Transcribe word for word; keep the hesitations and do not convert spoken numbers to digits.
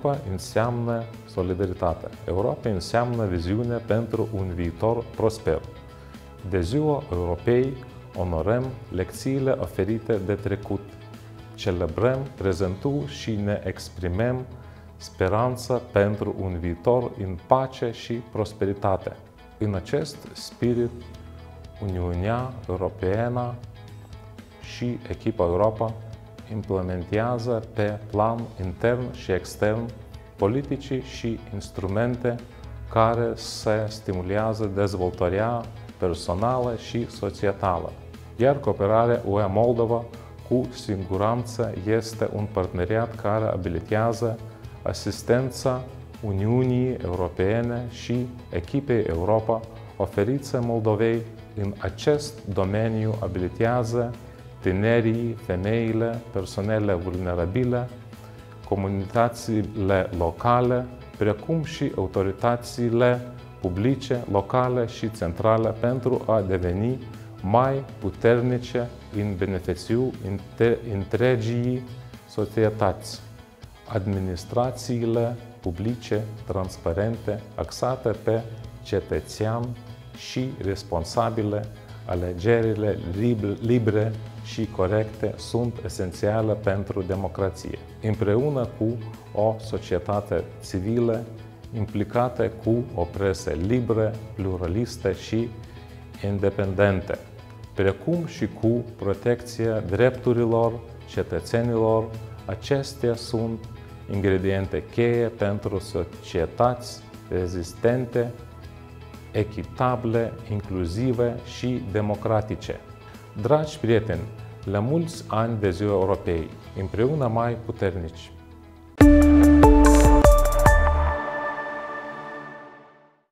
Europa înseamnă solidaritate. Europa înseamnă viziune pentru un viitor prosper. De Ziua Europei onorăm lecțiile oferite de trecut, celebrăm prezentul și ne exprimăm speranța pentru un viitor în pace și prosperitate. În acest spirit, Uniunea Europeană și echipa Europa implementează pe plan intern și extern politicii și instrumente care se stimulează dezvoltarea personală și societală. Iar cooperarea U E Moldova cu siguranță este un parteneriat care abilitează asistența Uniunii Europene și echipei Europa oferită Moldovei în acest domeniu abilitează tinerii, femeile, persoanele vulnerabile, comunitățile locale, precum și autoritățile publice, locale și centrale pentru a deveni mai puternice în beneficiul întregii societăți. Administrațiile publice transparente, axate pe cetățean și responsabile, alegerile libere și corecte sunt esențiale pentru democrație. Împreună cu o societate civilă implicată cu o presă liberă, pluralistă și independentă, precum și cu protecția drepturilor cetățenilor, acestea sunt ingrediente cheie pentru societăți rezistente, echitabile, inclusive și democratice. Dragi prieteni, la mulți ani de Ziua Europei, împreună mai puternici!